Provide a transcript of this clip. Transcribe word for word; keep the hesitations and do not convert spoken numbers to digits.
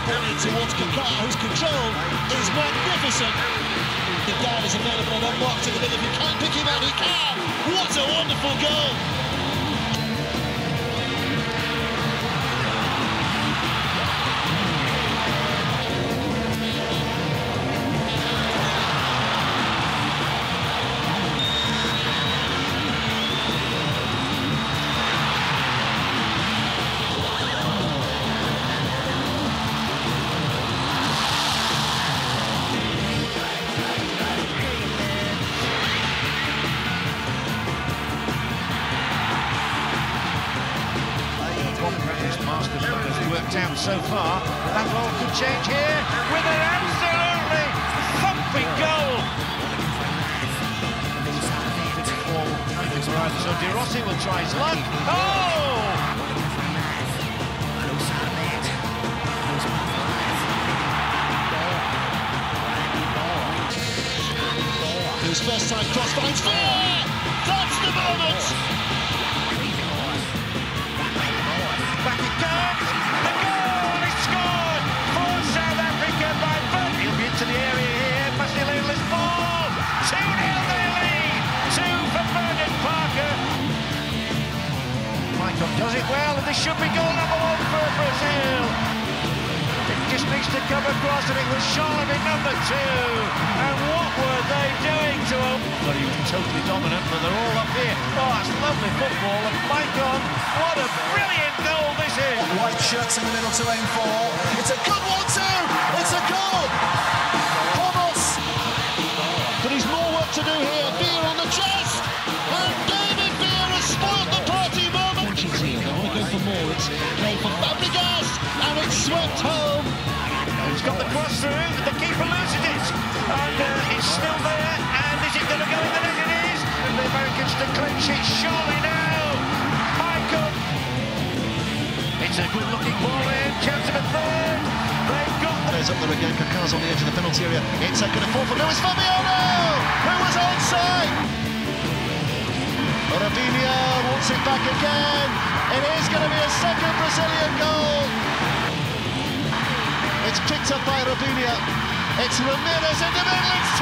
Pointed towards Kaká, whose control is magnificent. Dad is available and unlocked in the middle. If he can't pick him out, he can. What a wonderful goal! Masterplan has worked out so far. That all could change here with an absolutely thumping goal. So De Rossi will try his luck. Oh! His first time cross finds Fear! That's the moment! Back it goes! The goal is scored for South Africa by Bud. He'll be into the area here. Masile's ball. two nil they lead. Two for Bernard Parker. Michael does it well, and this should be goal number one for Brazil. It just needs to come across, and it was surely number two. And what were they doing to him? Well, he was totally dominant, but they're all up here. Oh, that's lovely football. And Michael, what a brilliant goal this is. White shirts in the middle to aim for. It's a good one too. It's a goal. Ramos. But he's more work to do here. Fear on the chest. And David Fear has spoiled the party moment. Here. They want to go for more. It's played for Fabregas, and it's swept home. He's got the cross through. The keeper loses it. And uh, it's still there. And is it going to go in the net? It is. And the Americans to clinch it. Surely now. Michael. It's a good-looking ball in. Chance of a third. They've got the... There's up there again. Kaká's on the edge of the penalty area. It's going to fall for Luis Fabiano, who was onside. Rafinha wants it back again. It is going to be a second Brazilian goal. It's picked up by Rafinha. It's Ramirez in the middle. It's